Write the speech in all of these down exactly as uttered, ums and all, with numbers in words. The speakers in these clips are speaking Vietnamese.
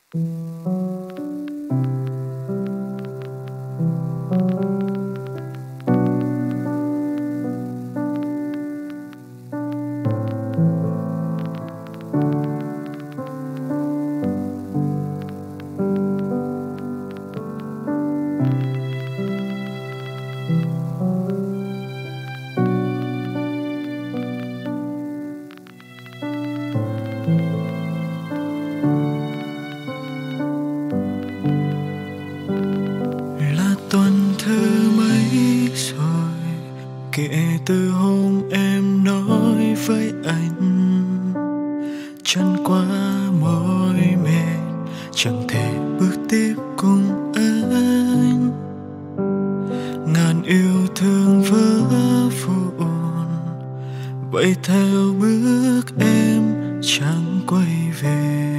Là tuần thứ mấy rồi kể từ hôm em nói với anh chân qua mỏi mệt chẳng thể bước tiếp cùng anh. Ngàn yêu thương vỡ vụn vậy theo bước em chẳng quay về.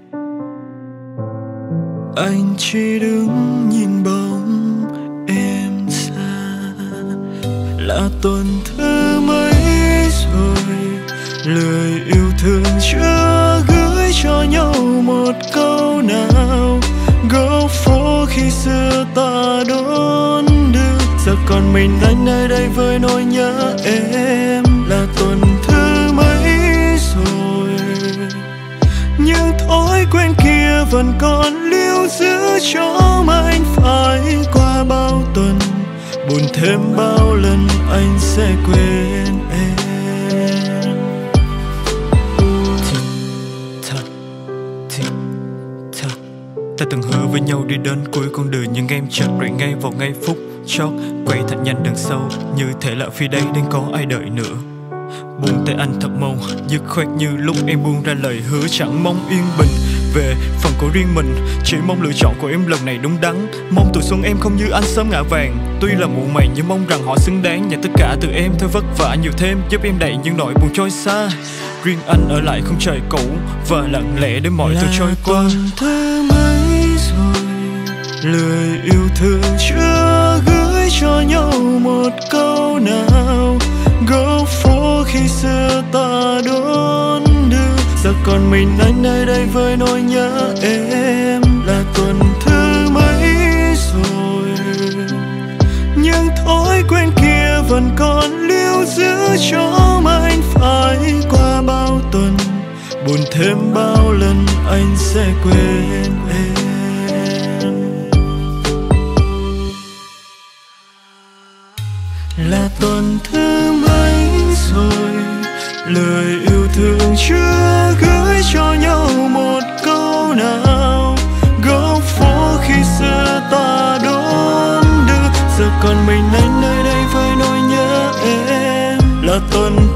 Anh chỉ đứng nhìn bóng em xa. Là tuần thứ mấy rồi lời yêu thương chưa gửi cho nhau một câu nào. Góc phố khi xưa ta đón đưa giờ còn mình anh nơi đây với nỗi nhớ em. Là tuần thứ mấy rồi nhưng thói quen kia vẫn còn lưu giữ cho anh. Phải qua bao tuần buồn thêm bao lần anh sẽ quên em. Thật, thật, thật, thật. Ta từng hứa với nhau đi đến cuối con đường nhưng em chợt rồi ngay vào ngay phút chót quay thật nhanh đằng sau như thể là phía đây đang có ai đợi nữa. Buông tay anh thật mau dứt khoát như lúc em buông ra lời hứa chẳng mong yên bình về phần của riêng mình. Chỉ mong lựa chọn của em lần này đúng đắn. Mong tuổi xuân em không như anh sớm ngã vàng. Tuy là muộn màng nhưng mong rằng họ xứng đáng. Nhận tất cả từ em thôi vất vả nhiều thêm giúp em đẩy những nỗi buồn trôi xa. Riêng anh ở lại không trời cũ và lặng lẽ để mọi thứ trôi qua. Thứ mấy rồi lời yêu thương chưa gửi cho nhau một câu nào. Góc phố khi xưa ta đón đưa giờ còn mình anh nơi đây với nỗi nhớ em. Là tuần thứ mấy rồi nhưng thói quen kia vẫn còn lưu giữ cho anh. Phải qua bao tuần buồn thêm bao lần anh sẽ quên em. Là tuần thứ mấy rồi lời yêu thương chưa gửi cho nhau một câu nào. Góc phố khi xưa ta đón đưa giờ còn mình anh nơi đây với nỗi nhớ em. Là tuần